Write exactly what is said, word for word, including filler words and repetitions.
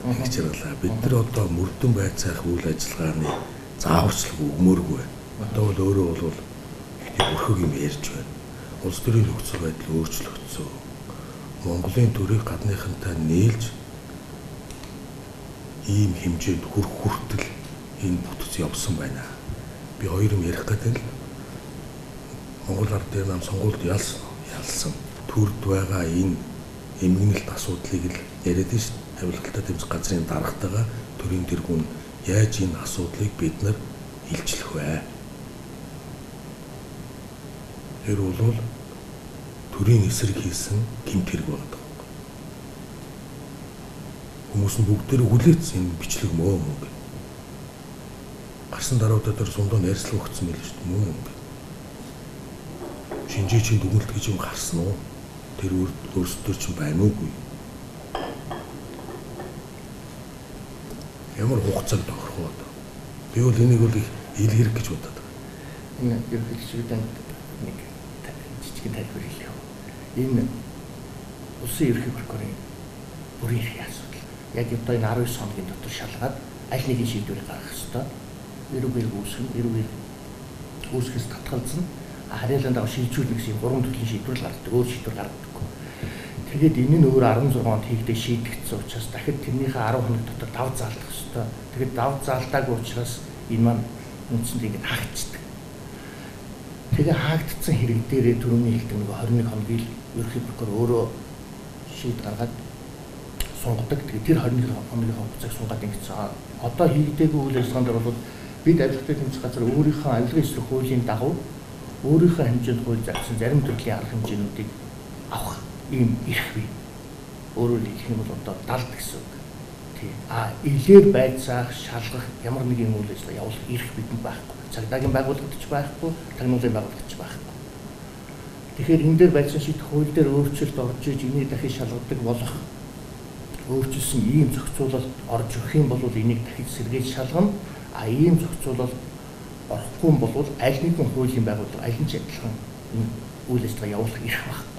ингэж ярьлаа. Бид нар одоо мөрдөн байцаах үйл ажиллагааны зааварчлага өгмөөргүй. Одоо бол өөрөө бол ихний бүрхэг юм ярьж байна. Улс төрийн нөхцөл байдал өөрчлөгдсөн. Монголын төрийг гадныхантай нээлж ийм хэмжээнд хүрх хүртэл энэ бүтц явсан байна. Би хоёр юм ярих гэдэг л Монгол ард дээр нам сонгуульд ялсан ялсан төрд байгаа энэ эмгэнэлт асуудлыг л яриад шүү дээ. Авилгалтай тэмцэх газрын дарагтайгаа төрийн тэргүүн яаж энэ асуудлыг бид нар илчлэх вэ? Тэр бол төрийн эсрэг хийсэн гэмт хэрэг байдаг. Хүмүүс нь бүгдээр хүлээсэн энэ бичлэг мөө мөн. Гарсан даруйдаа тэр сундаа ярьслах өгсөн байл шүү дээ. Мөн мөн. Шинжээ чинь дүгнэлт гэж юм гарсан уу? Тэр өөрсдөө ч байна уугүй. Ямар хугацааг тохирох вэ? Би бол энийг бол их ил хэрэг гэж боддог. Энэ ерөнхийлөгчдийн нэг жижигэн тайлбар хэлье. Энэ улсын ерөнхий прокурорын бүрийн эрхийн асуудал. Яг одоо энэ арван девять хоногийн дотор шалгаад аль нэгэн шийдвэрийг гаргах ёстой. Эрүүг эрг үүсгэн, эрүүг эрг үүсгэхээс татгалзсан. Харьяалан дагуу шийдвэрлэх гэсэн гурван төрлийн шийдвэр гаргадаг. Өөр шийдвэр гаргадаг. Тэгээд энэ нь өөр арван зурган онд хийгдэж шийдэгдсэн учраас дахид тэрнийхээ арван хоног дотор дав заалдах ёстой. Тэгээд дав заалдаагүй учраас энэ маань үндсэндээ ингэж хаагцдаг. Тэгээ хаагдсан хэрэг дээрээ түрүүний хэлдэг нэг двадцать нэг хоногийг ерөнхий прокурор өөрөө шийд гаргаад сунгадаг. Тэгээ тэр двадцать нэг хоногийн хугацааг сунгаад ингэсэн. Одоо хийгдээгүй үйл ажиллагаанд бол бид авилгатай тэмцэх газар өөрийнхөө авилгын эсрэг хуулийн дагуу өөрийнхөө хэмжээнд хууль заасан зарим төрлийн арга хэмжээнүүдийг авах ийм эрх бий. Өөрөөр хэлэх юм бол одоо далд гэсэн үг. Тий. А илээр байцаах, шалгах ямар нэг юм үйл ажиллагаа явуулах эрх бидэнд байхгүй. Цагдаагийн байгууллагад ч байхгүй, тагнуулын байгууллагад ч байхгүй. Тэгэхээр энэ дээр байцаан шийдэх хууль дээр өөрчлөлт орж иж энийг дахиж шалгадаг болох өөрчилсөн ийм зохицуулалт орж ирэх юм бол энийг дахиж сэргээж шалгана. А ийм зохицуулалт орохгүй бол аль нэгэн хуулийн байгууллага аль нь ч адилхан үйл ажиллагаа явуулах эрх байхгүй.